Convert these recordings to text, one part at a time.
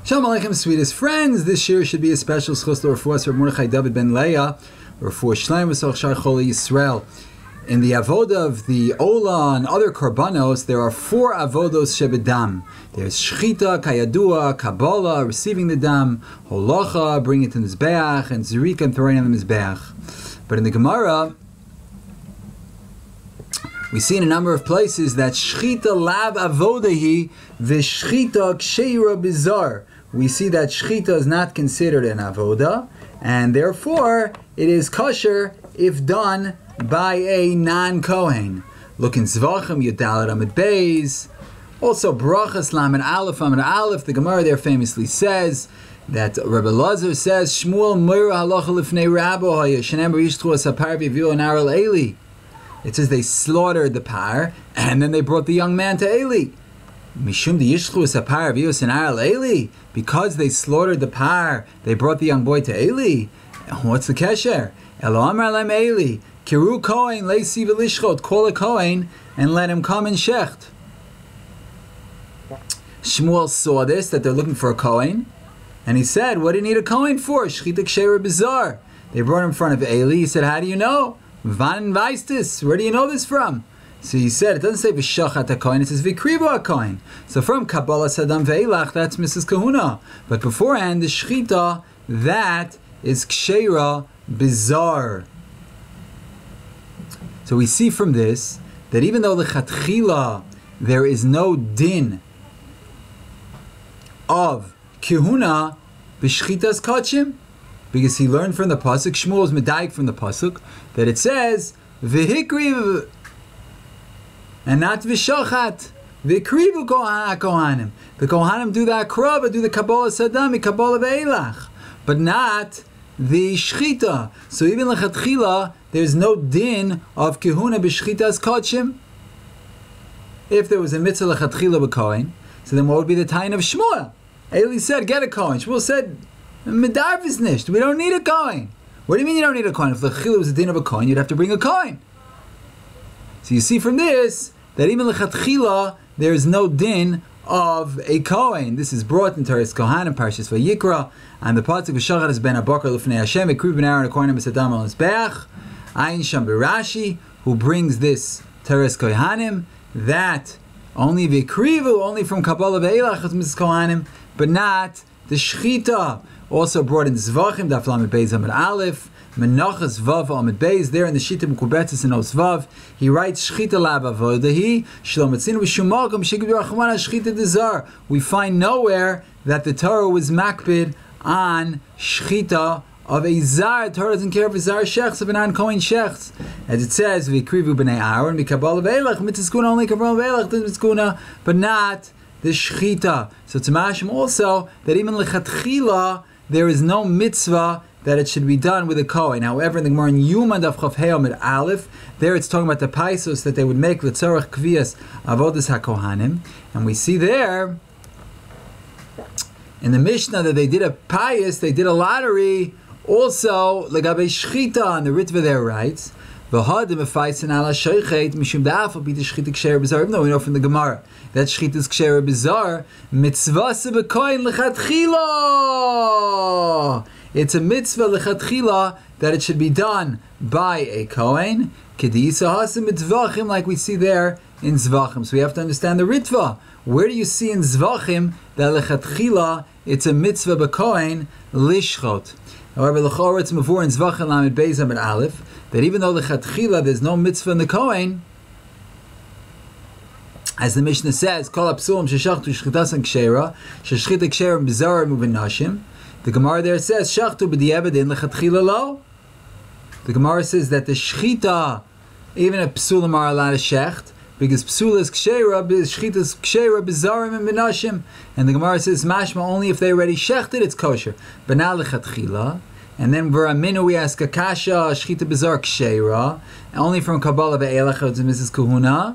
Shalom Aleichem, sweetest friends. This year should be a special schus l'refuas for Mordechai David ben Leah, refuah Shleim v'soch shar Choli Yisrael. In the avodah of the Ola and other korbanos, there are 4 avodos shebedam. There's shchita, kayadua, kabbalah, receiving the dam, holacha, bringing it to the mizbeach, and zerika, and throwing it on the mizbeach. But in the Gemara, we see in a number of places that shchita lav avodahi v'shchita ksheira bizar. We see that shchita is not considered an avoda, and therefore it is kosher if done by a non-kohen. Look in Zvachim, Yudalet Amid Beis. Also, Brachas Lamed Aleph Amid Aleph. The Gemara there famously says that Rabbi Lazar says, Shmuel Moira Halacha Lifnei Rabbo Haya Shenem Yishtru Asapar V'Viu Naral Eli. It says they slaughtered the par, and then they brought the young man to Eli. Mishum the Yishchu Sapar V'Viu Naral Eli. Because they slaughtered the par, they brought the young boy to Eli. What's the kesher? Elo Amar Lem Eli. Kiru Kohen Leisi V'Lishchot. Call a Kohen and let him come and shecht. Shmuel saw this, that they're looking for a Kohen, and he said, what do you need a Kohen for? Shchita Ksheira Bizar. They brought him in front of Eli. He said, how do you know? Van Weistis. Where do you know this from? So he said, it doesn't say V'shachat HaKohen, it says V'krivu HaKohen. So from Kabbalah Sadam Ve'ilach, that's Mrs. Kahuna. But beforehand, the Shchita, that is Ksheira Bizar. So we see from this that even though the Chatchila there is no din of Kehuna b'shchitas kachim, because he learned from the pasuk, Shmuel is medayik from the pasuk, that it says v'hikriv and not v'shachat v'hikrivu kohanim. The kohanim do the akrava, do the kabbalah sadami, kabbalah ve'elach, but not the shchita. So even lechatchila, there's no din of kehuna b'shchitas kachim. If there was a mitzvah lechatchila b'kohen, so then what would be the time of Shmuel? Eli said, get a kohen. Shmuel said, medarv is nisht. We don't need a kohen. What do you mean you don't need a kohen? If lechatchila was a din of a kohen, you'd have to bring a kohen. So you see from this that even lechatchila there is no din of a kohen. This is brought in Teres Kohanim, Parshas Vayikra, and the pasuk v'shachat is ben abakar l'fnei Hashem, ekriv ben Aaron akohanim b'sadam al mizbeach. Ayin Sham Birashi, who brings this Teres Kohanim, that only v'krivu, only from Kabbalah ve'elach is Mrs. Kohanim, but not the Shchita. Also brought in Zvachim, Daf Lamed Beis Amid Aleph, Menachas Vav Amid Beis, there in the Shita Mekubetzes in Osvav, he writes Shchita Lab Avodahi, Shalom Etzinu V'Shumagam, Shigib Yerachman Shchita Dezar. We find nowhere that the Torah was makbid on Shchita of a Zar. The Torah doesn't care if a Zar shechs, of a non-Kohen shechs. As it says, V'krivu b'nei Aaron, V'kabbalah ve'elach, Mitzvah only Kabbalah ve'elach, Mitzvah, but not the Shchita. So it's mashim also that even lechatchila there is no mitzvah that it should be done with a kohen. However, in the Gemara in Yuma Daf Chav Hei Amid Aleph, there it's talking about the paisos that they would make l'tzorach kviyas avodas hakohanim, and we see there in the Mishnah that they did a payas, they did a lottery also legabe shchita, and the Ritva there writes, even though we know from the Gemara that shchita is ksheira bizar, mitzvah sebekohen lechatchila. It's a mitzvah lechatchila that it should be done by a kohen. Kedisa hasim mitzvachim, like we see there in Zvachim. So we have to understand the Ritva. Where do you see in Zvachim that lechatchila it's a mitzvah bekohen lishchot? However, l'chor it's mavur in Zvachim Lamed Beis Amid Aleph, that even though lechatchila there's no mitzvah in the kohen, as the Mishnah says, kol hapsulim sheshachtu shchitas and ksheira, sheshchita ksheira b'zar u'b'nashim. The Gemara there says shachtu b'diavad in lechatchila lo. The Gemara says that the shchita, even a psulim are allowed to shecht, because psula is ksheira, shchita is ksheira b'zarim and b'nashim. And the Gemara says mashma only if they already shechted it's kosher, but not lechatchila. And then v'raminu we ask akasha shchita b'zar ksheira, only from Kabbalah ve'elach to Mrs. Kahuna.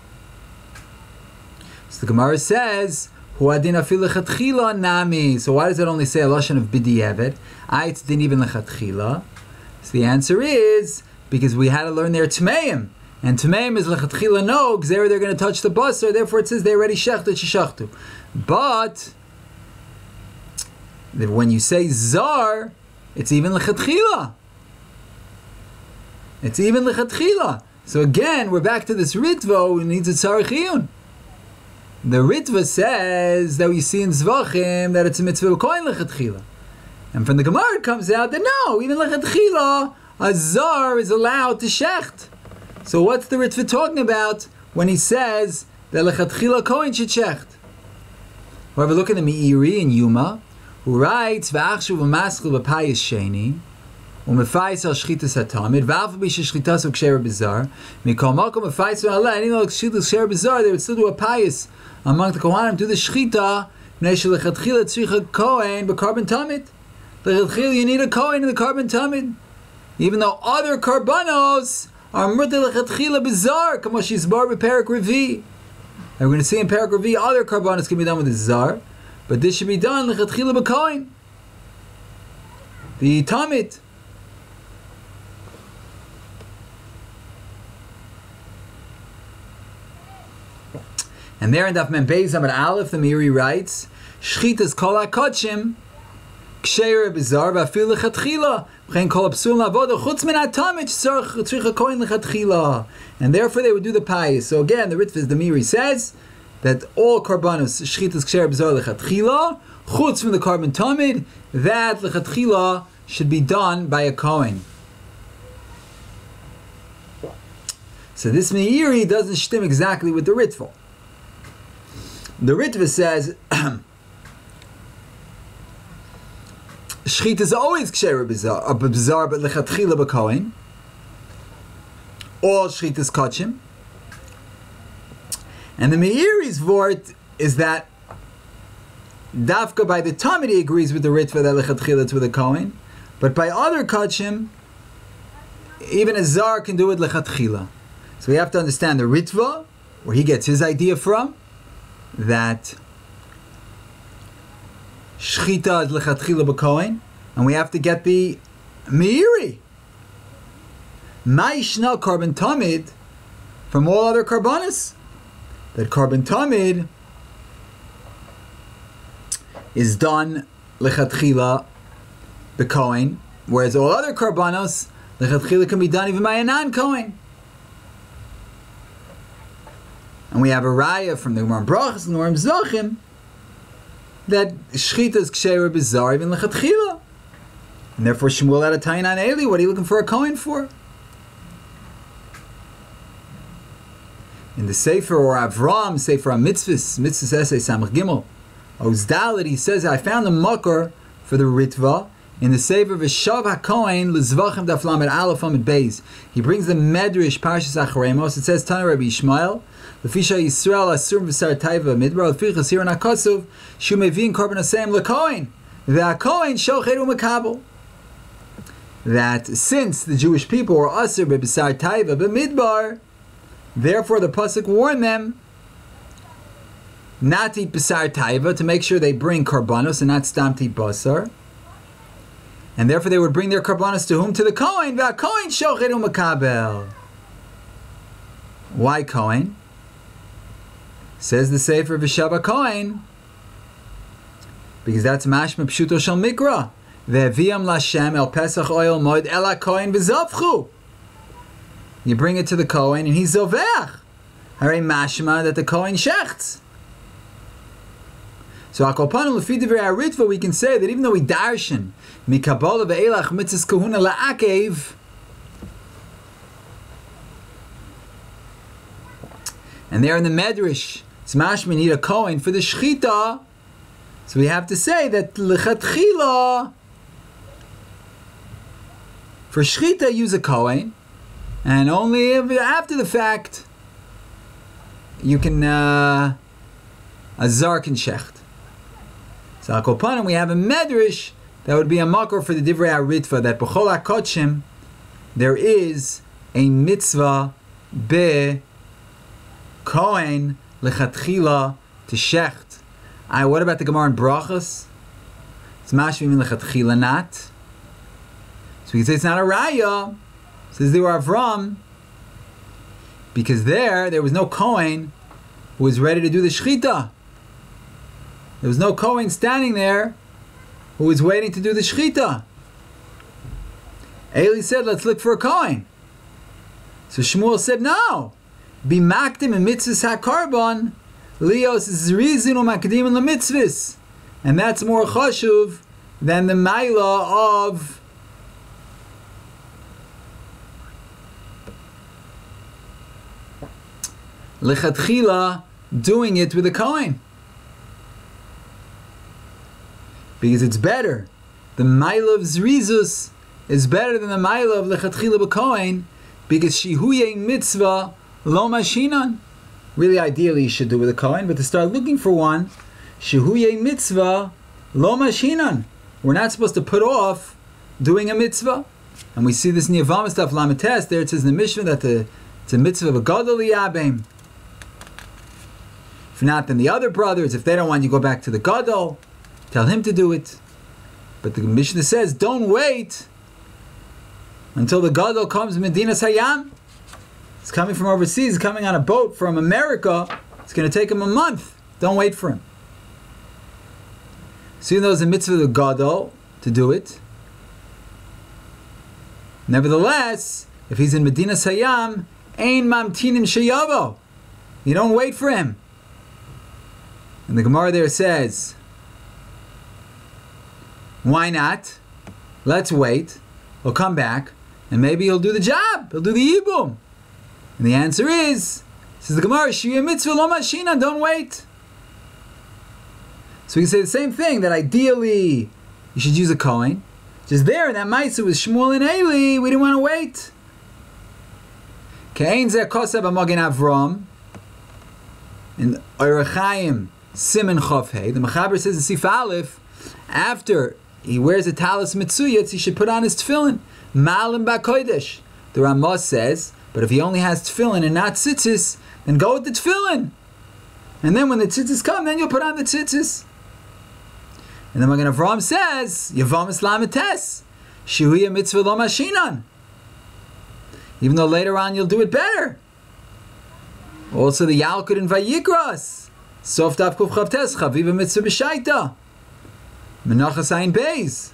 So the Gemara says hu adin afil lechatchila nami. So why does it only say a lashon of b'diavad? It's din even lechatchila. So the answer is because we had to learn their tmeim. And Tameim is lechatchila no, because they're going to touch the basar, therefore it says they already shechted sheshachtu. But that when you say zar, it's even lechatchila. It's even lechatchila. So again, we're back to this ritva who needs a tzarich iyun. The ritva says that we see in Zvachim that it's a mitzvah b'kohen lechatchila. And from the Gemara it comes out that no, even lechatchila, a zar is allowed to shecht. So what's the ritva talking about when he says that lechatchila kohen should shecht? However, look at the Meiri in Yuma, who writes, V'achshu v'maschil v'payis sheni, u'mefayis al shchitas hatamid, v'alfa b'isha shchitas u'ksher b'zar, mikol makom mefayis v'aleh, and even though shchitas u'ksher b'zar, they would still do a payis among the Kohanim to the shchita, b'nei shelechatchila tzricha kohen b'karban tamid. Lechatchila, you need a kohen in the karban tamid. Even though other karbanos are murta lechatchila b'zar, kamo shizbar b'perak revi. And we're going to see in Perak Revi, other karbanos can be done with the zar, but this should be done lechatchila b'kohen, the tamid. And there in Daf Mem Beis Amud Aleph, the Meiri writes, Shchitas kol hakodshim ksheira b'zar v'afil lechatchila v'chein kol hapsul la'avoda chutz min hatamid tzricha kohen lechatchila. And therefore they would do the payis. So again, the Ritva, the Meiri says that all karbanos shchitas ksheira b'zar lechatchila chutz from the karban tamid, that lechatchila should be done by a kohen. So this Meiri doesn't shtim exactly with the Ritva. The Ritva says shchita is always ksheira b'zar, but lechatchila b'kohen. All shchitas kachim. And the Meiri's vort is that dafka by the Tamid he agrees with the Ritva that lechatchila it's with a kohen, but by other kachim, even a zar can do it lechatchila. So we have to understand the Ritva, where he gets his idea from, that shchita is lechatchila b'kohen, and we have to get the Meiri. Ma'ishna karban tamid from all other karbanis. That karban tamid is done lechatchila b'kohen, whereas all other karbanos lechatchila can be done even by a non-kohen. And we have a raya from the Gemara Brachos and the Gemara Zvachim that shchita is ksheira b'zar even lechatchila, and therefore Shmuel had a tainan eli. What are you looking for a kohen for? In the Sefer or Avram, Sefer HaMitzvahs essay Samach Gimel, Ozdalit, he says, I found a makor for the Ritva in the Sefer V'shav HaKohen L'Zvachim Daf Lamed Aleph Amud Beis. He brings the Medrash Parshas Acharemos. It says, Tana Rabbi Yishmael, L'fisha Yisrael Asur V'sar Taiva Midbar, L'fichas Hiran HaKosov, Shu Mevin Korban Hasem L'Kohen, V'HaKohen Shocheru Makabel. That since the Jewish people were Asur B'sar Taiva B'Midbar, therefore the Pasuk warned them not to eat B'sar Taiva, to make sure they bring Karbanos and not stam to eat Basar. And therefore they would bring their Karbanos to whom? To the Kohen. V'HaKohen Shocheru Makabel. Why Kohen? Says the Sefer V'shav HaKohen, because that's Mashma Pshuto Shel Mikra. Ve'viam Lashem El Pesach Oil Moed El HaKohen V'zavchu. You bring it to the Kohen and he's Zovech. Hare Mashma that the Kohen shechts. So Akopanum Lefi Divrei HaRitva, we can say that even though we darshan Mikabala Ve'elach Mitzvahs Kahuna La'akev, and there in the Medrash, it's mashma need a kohen for the shchita. So we have to say that lechatchila for shchita use a kohen, and only if after the fact you can a zar can shecht. So akopanim we have a Medrash that would be a makor for the divrei haritva that b'chol hakodshim there is a mitzvah be Kohen lechatchila to shecht. What about the Gemara in Brachos? It's mashmim lechatchila not. So we can say it's not a raya. Says they were Avram, because there was no Kohen who was ready to do the shchita. There was no Kohen standing there who is waiting to do the shechita. Eli said, let's look for a Kohen. So Shmuel said, no. Be makdim in mitzvahs hakarban, lios zrizin u'makdim in the mitzvahs. And that's more chashuv than the maila of lechatchila doing it with a Kohen. Because it's better. The maila of zrizus is better than the maila of lechatchila b'kohen, because shihuye mitzvah lo mashinan. Really, ideally, you should do it with a Kohen, but to start looking for one, shihuye mitzvah lo mashinan. We're not supposed to put off doing a mitzvah. And we see this in Yevamah stuff, Lamites, there it says in the Mishnah that it's a mitzvah of a gadol liyabim. If not, then the other brothers, if they don't want you, go back to the gadol, tell him to do it. But the Mishnah says, don't wait until the gadol comes Medina Sayyam. It's coming from overseas, it's coming on a boat from America. It's going to take him a month. Don't wait for him. So even though it's a mitzvah of the gadol to do it, nevertheless, if he's in Medina Sayyam, ein mamtinim sheyavo. You don't wait for him. And the Gemara there says, why not? Let's wait. He'll come back, and maybe he'll do the job. He'll do the yibum. And the answer is, says the Gemara, shiyah mitzvah lo mashinan, don't wait. So we can say the same thing, that ideally you should use a Kohen. Just there in that Maisa with Shmuel and Eli, we didn't want to wait. Kein zeh kosev b'magen Avram, in Orach Chaim Siman Chof Hey, the Mechaber says in Sif Aleph, after he wears a talis mitzuyetz, he should put on his tefillin. Malim ba'kodesh. The Ramah says, but if he only has tefillin and not tzitzis, then go with the tefillin. And then when the tzitzis come, then you'll put on the tzitzis. And then Magen Avraham says, Yevamis Lamites, Shihuya mitzvah lo mashinan. Even though later on you'll do it better. Also the Yalkut in Vayikras. Sof Daf Kuf Chavtes, Chaviva mitzvah b'shaita. Menachas Ayin Beis.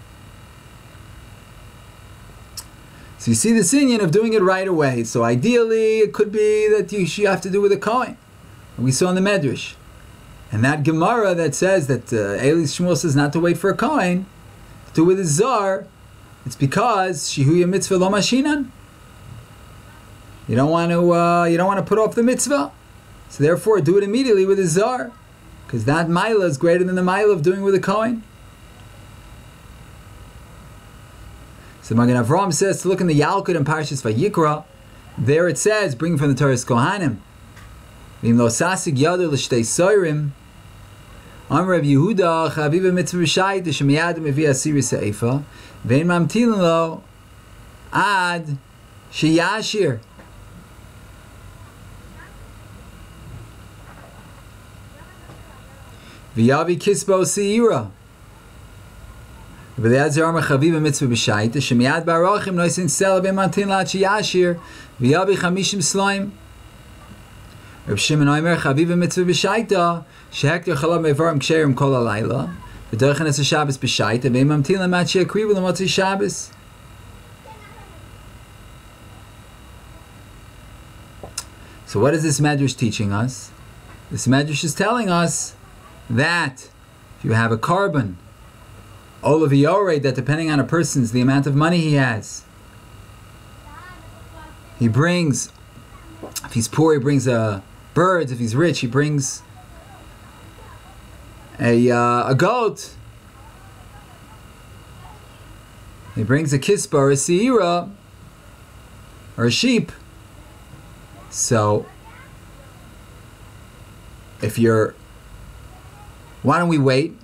So you see the inyan of doing it right away. So ideally, it could be that you have to do with a Kohen. We saw in the Medrash. And that Gemara that says that Eli Shmuel says not to wait for a Kohen, to do with his Zar, it's because Shihuya mitzvah lo mashinan. You don't want to put off the mitzvah. So therefore, do it immediately with his Zar. Because that Maila is greater than the Maila of doing with a Kohen. So Magen Avraham says to look in the Yalkut and Parshas Vayikra. There it says, bring from the Torah's Kohanim. V'im lo sasig yadu l'shtei soirim. Am Rav Yehuda chaviva mitzvah b'shayit shemiyad mevi asiri se'efa. Ve'in mamtilin lo ad sheyashir. V'yavi kisbo se'ira. V'le'adzir amar chaviva mitzvah b'shayit shemiyad barachim noisin sela ve'in mamtilin lo ad sheyashir. V'yavi chamishim slaim. Reb Shimon Omer Chaviva mitzvah b'shaita shehekter chalav mevarim ksherim kol halayla v'derchen es Shabbos b'shaita ve'im mamtilim mat she'akrivu l'motzi Shabbos. So what is this Medrash teaching us? This Medrash is telling us that if you have a carbon, olav yoreh, that depending on a person's, the amount of money he has, he brings, if he's poor, he brings birds. If he's rich, he brings a goat. He brings a kispa or a seira or a sheep. So, why don't we wait?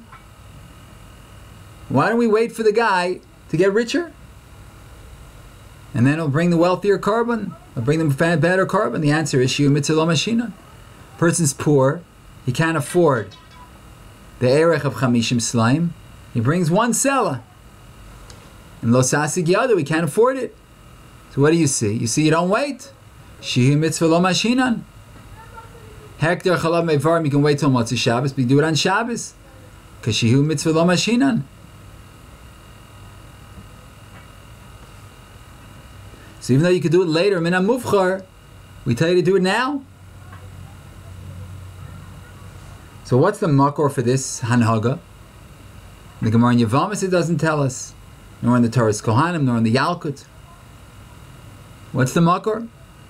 Why don't we wait for the guy to get richer? And then he'll bring the wealthier carbon. He'll bring them better carbon. The answer is Shiyu mitzvah lo mashinan. Person's poor. He can't afford the erech of chamishim slaim. He brings one sela. And lo sasig yadu, he can't afford it. So what do you see? You see, you don't wait. Shiyu mitzvah lo mashinan. Hektar chalav mevarim, you can wait till Motzei Shabbos, but you do it on Shabbos. Because Shiyu mitzvah lo mashinan. So even though you could do it later, min mufchar, we tell you to do it now. So what's the makor for this hanhaga? The Gemara in Yevamos, it doesn't tell us, nor in the Torah's Kohanim, nor in the Yalkut. What's the makor?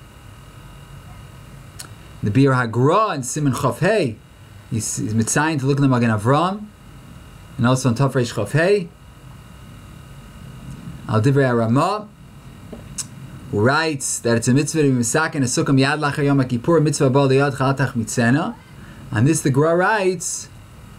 The Bir Hagra and Siman Chaf Hey, he's mitzayin to look at the Magen Avram, and also on Taf Reish Chaf Hey. Al Divrei Ramah, who writes that it's a mitzvah to be misaken a sukkah miyad lachar Yom Kippur, mitzvah bal liyad chalatach mitzena. And this the Gra writes,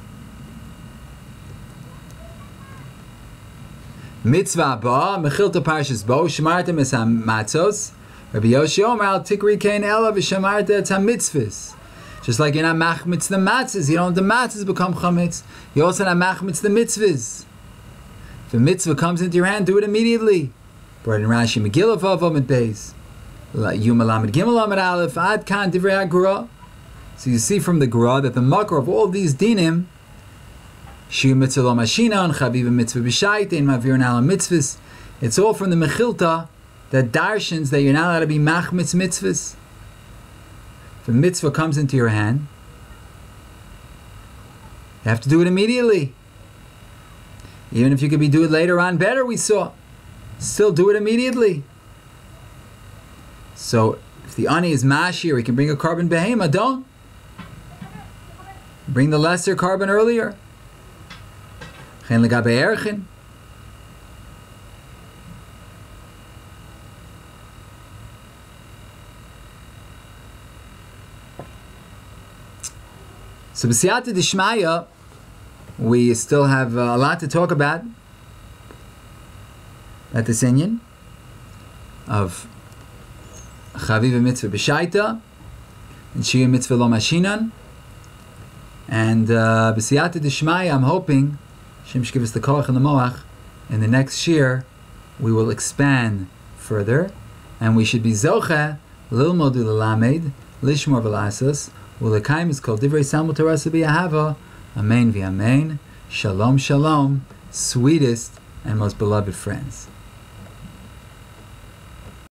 mitzvah ba mechilta parshas bo shemartem es hamatzos. Rabbi Yoshi Omer al tikri kein ela v'shemarta et hamitzvahs. Just like you're not machmitz the matzahs, you don't have the matzahs become chametz. You also not machmitz the mitzvahs. If a mitzvah comes into your hand, do it immediately. Brought in Rashi Megillah Vav Amid Beis. Yuma Lamed Gimel Amid Aleph Ad Kan Divrei HaGra. So you see from the Gra that the makor of all these dinim, Shir Mitzvah Lo Mashinan, Chaviva Mitzvah B'Shait, Ein Mavir Nala Mitzvahs, it's all from the Mechilta that darshans that you're not allowed to be machmitz mitzvahs. If a mitzvah comes into your hand, you have to do it immediately. Even if you could do it later on better, we saw. Still do it immediately. So if the ani is mashi, or he can bring a carbon behema, don't. Bring the lesser carbon earlier. Chen legabe erchin. So b'siyata d'shmaya, we still have a lot to talk about at this inyan of Chaviva Mitzvah B'Shaita and Shir Mitzvah Lo Mashinan. And b'siyata d'shmaya, I'm hoping Shem should give us the koach and the moach. In the next shir, we will expand further, and we should be zoche lilmod u'lelamed lishmor v'lasas u'lekayim is called divrei samul Torah b'yahava. Amen v'amen. Shalom, shalom, sweetest and most beloved friends.